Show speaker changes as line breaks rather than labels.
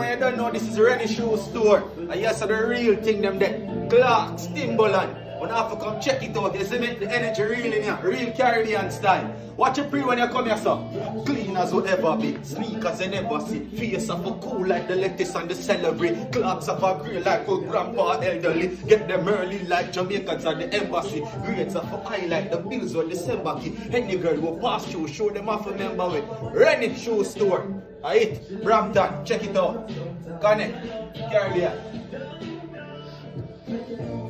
when you don't know, this is Rennie's Shoe Store. And yes, so the real thing them there. Clarks, Timberland. When I have to come check it out, you see me? The energy real in here, real Caribbean style. Watch your pre when you come here, sir. Clean as will ever be. Sneakers you never see. Face of a cool like the lettuce and the celery. Clocks of a grill like old grandpa elderly. Get them early like Jamaicans at the embassy. Grades of a eye like the bills on December key. Any girl will pass through, show them off a member with Rennie's Shoe Store. Alright, Brampton, check it out. Connect, Caribbean.